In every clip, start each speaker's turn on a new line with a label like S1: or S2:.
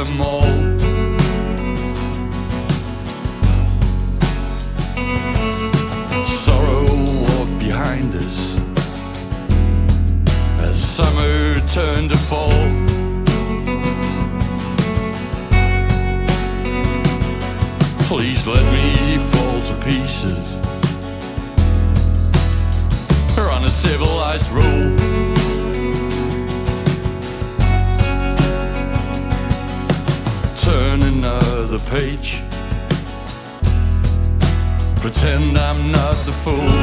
S1: them all. Sorrow walked behind us as summer turned to fall. Please let me fall to pieces on a civilized road. Turn another page, pretend I'm not the fool.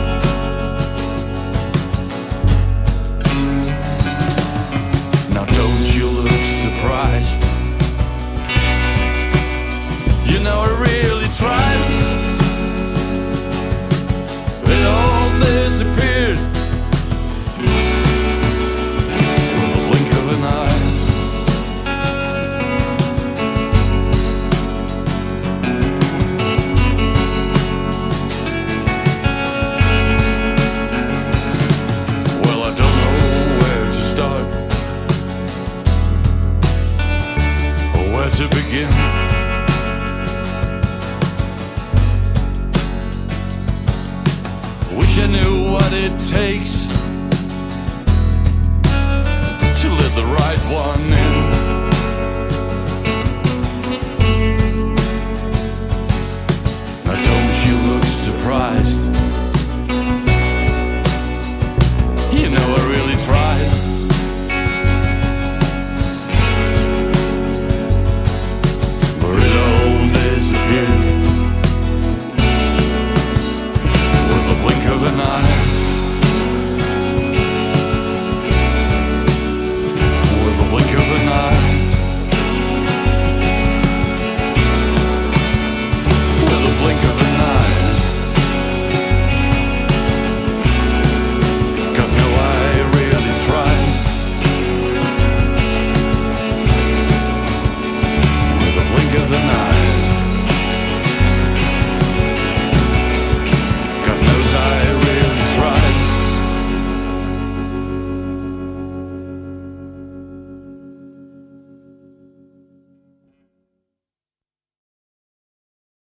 S1: Now don't you look surprised, you know I really tried. It all disappeared with a blink of an eye. Well, I don't know where to start or where to begin. Wish I knew what it takes to let the right one in.